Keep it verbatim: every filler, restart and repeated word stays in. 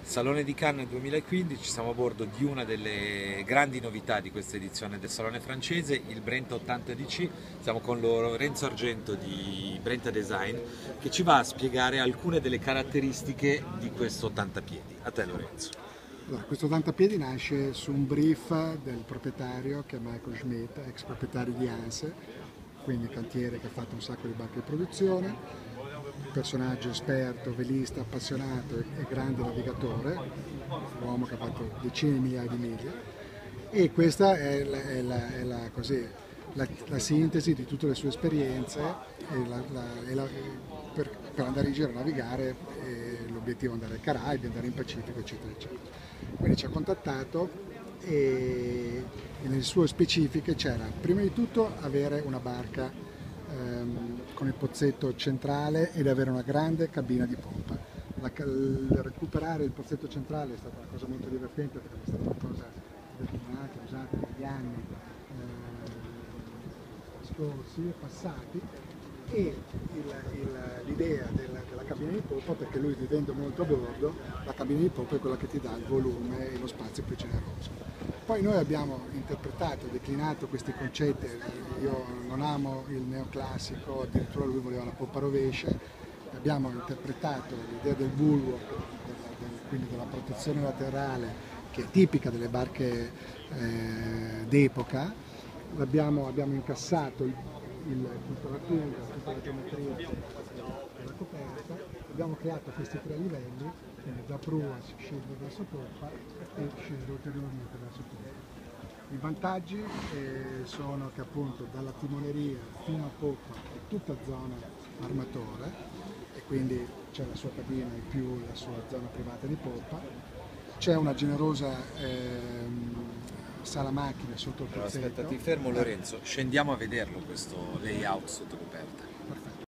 Salone di Cannes duemilaquindici, siamo a bordo di una delle grandi novità di questa edizione del Salone francese, il Brenta ottanta D C. Siamo con Lorenzo Argento di Brenta Design che ci va a spiegare alcune delle caratteristiche di questo ottanta piedi. A te Lorenzo. Allora, questo ottanta piedi nasce su un brief del proprietario che è Michael Schmidt, ex proprietario di Anse, quindi cantiere che ha fatto un sacco di barche di produzione, personaggio esperto, velista, appassionato e grande navigatore, uomo che ha fatto decine di migliaia di miglia, e questa è la, è la, è la, così, la, la sintesi di tutte le sue esperienze e la, la, e la, per, per andare in giro a navigare, l'obiettivo è andare ai Caraibi, andare in Pacifico, eccetera, eccetera. Quindi ci ha contattato e, e nelle sue specifiche c'era prima di tutto avere una barca ehm, con il pozzetto centrale ed avere una grande cabina di pompa. La, il, recuperare il pozzetto centrale è stata una cosa molto divertente perché è stata una cosa determinata, usata negli anni eh, scorsi, passati, e l'idea della, della cabina di pompa, perché lui vivendo molto a bordo, la cabina di pompa è quella che ti dà il volume e lo spazio più generoso. Poi noi abbiamo interpretato, declinato questi concetti, io non amo il neoclassico, addirittura lui voleva la poppa rovescia, abbiamo interpretato l'idea del bulwark, quindi della protezione laterale, che è tipica delle barche eh, d'epoca. Abbiamo, abbiamo incassato il, il, tutta la tunga, tutta la geometria della coperta, abbiamo creato questi tre livelli, quindi da prua si scende verso poppa e scende ulteriormente verso poppa. I vantaggi eh, sono che appunto dalla timoneria fino a poppa è tutta zona armatore e quindi c'è la sua cabina e più la sua zona privata di poppa, c'è una generosa ehm, sala macchine sotto il Però pozzetto. aspetta, ti fermo Lorenzo, scendiamo a vederlo questo layout sotto coperta.